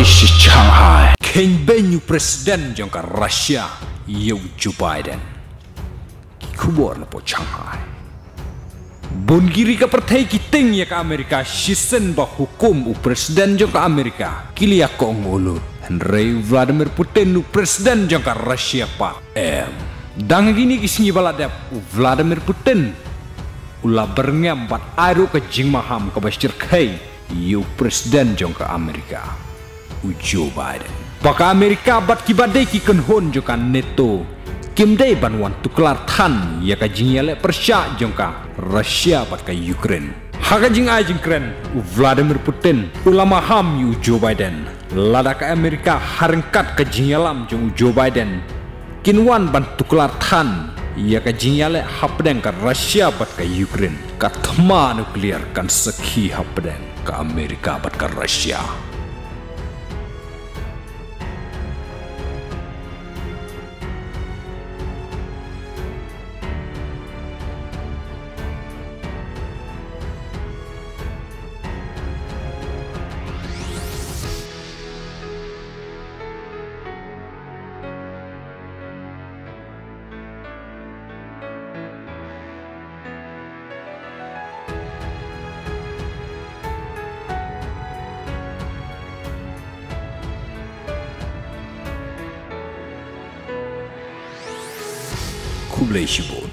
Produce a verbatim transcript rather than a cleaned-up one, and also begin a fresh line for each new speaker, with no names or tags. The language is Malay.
shi Shanghai King Benyu Presiden jangka Rusia Yau Joe Biden Kubor na po Shanghai Bongiri ka pertai kiting ya ka Amerika Shisen ba hukum u Presiden jangka Amerika Kili ako ang ulut Henry Vladimir Putin u Presiden jangka Rusia pa em Dang gini kisngi baladap u Vladimir Putin Ula berngam bat aru ke jing maham ke basir kai Yu Presiden jangka Amerika Joe Biden. Baka Amerika bat kibadai ki kenhon jangka NATO. Kim day banwan tuklar tan ya ka jingyale Persia jangka Rusia bat ka Ukraine. Haga jing ai jing kren Vladimir Putin ulama ham yu Joe Biden. Lada ka Amerika harengkat ka jingyalam jang Joe Biden. Kinwan ban tuklar tan ya ka jingyale hapdeng ka Rusia bat ka Ukraine. Ka thma nuklear kan sekhi hapdeng ka Amerika bat ka Rusia. Kublai Shibun